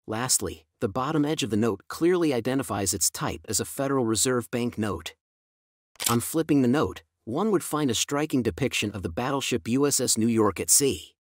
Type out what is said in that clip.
Lastly, the bottom edge of the note clearly identifies its type as a Federal Reserve Bank note. On flipping the note, one would find a striking depiction of the battleship USS New York at sea.